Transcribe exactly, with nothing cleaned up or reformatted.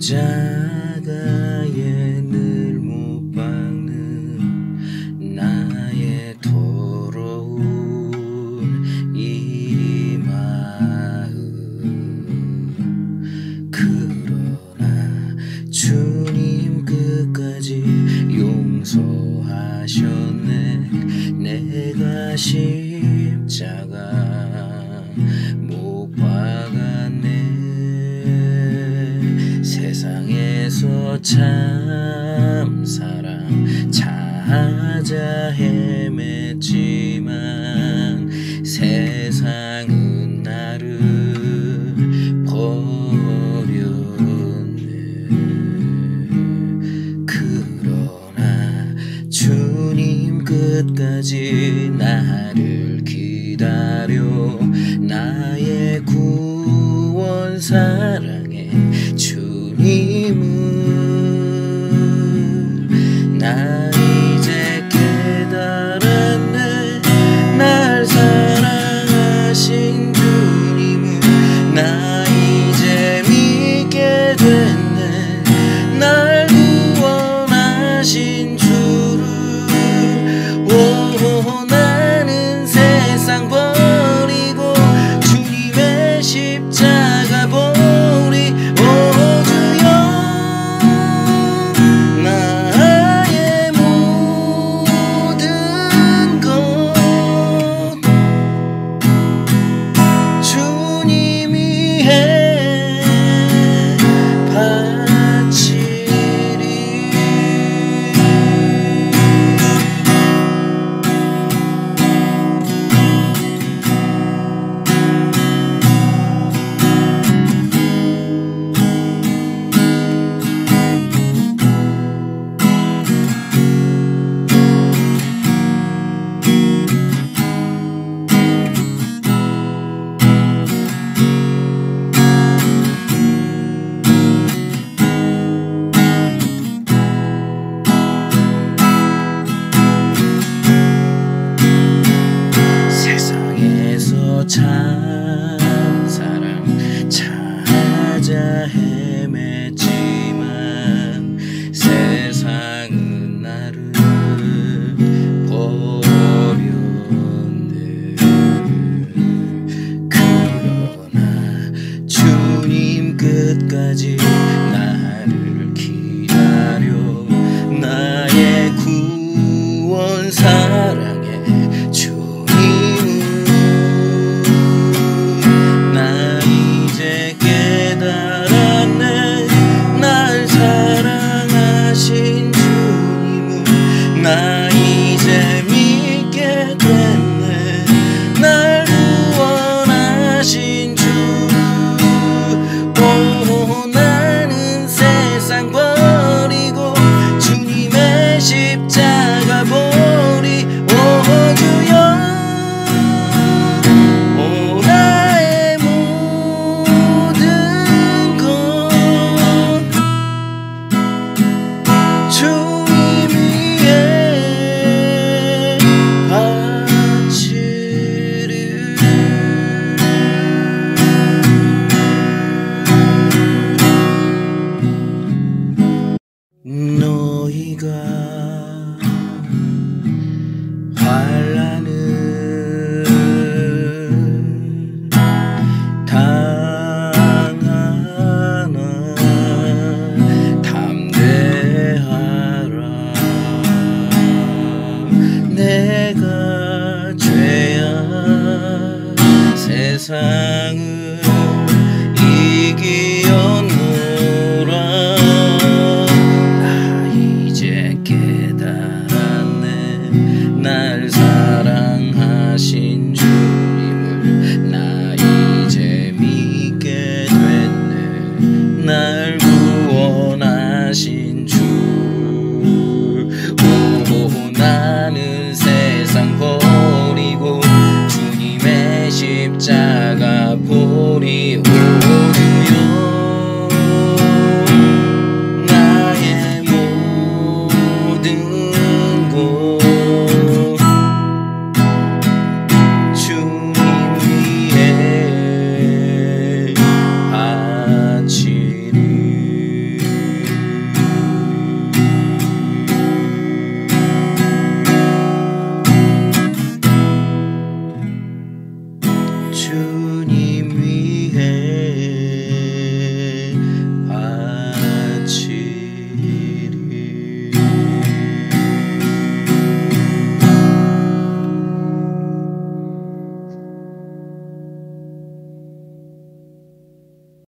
십자가에 늘 못 박는 나의 더러운 이 마음, 그러나 주님 끝까지 용서하셨네. 내가 십자가 못 박았네. 세상에서 참 사랑 찾아 헤맸지만 세상은 나를 버렸네. 그러나 주님 끝까지 나를 기다려 나의 구원 사랑해 주님은. 나 이제 깨달았네. 날 사랑하신 주님은. 나 이제 믿게 됐네. 날 구원하신 주를. 오, 나는 세상 버리고 주님의 십자가 보리. 오 주여, 나의 모든 것 주님 위해 바치리. 세상에서 참 사랑 찾아 헤맸지만 세상은 나를 버렸네. 그러나 주님 끝까지 나를 기다려 나의 구원 사랑해 주님은. 나 이제 깨달았네. 날 사랑하신 주님은. 나 이제 믿게 됐네. 날 구원하신 주. 오, 나는 세상 버리고 주님의 십자가 보리. 오 주여, 오 나의 모든 것 주님 위해 바치리. 너희가 환난을 당하나 담대하라. 내가 죄야 세상을 이기었노라. 나 이제 깨달았네. 날 사랑하신 주님을. 나 이제 믿게 됐네. 날 구원하신 주. 오, 나는 세상 버리고 주님의 십자가 보 주님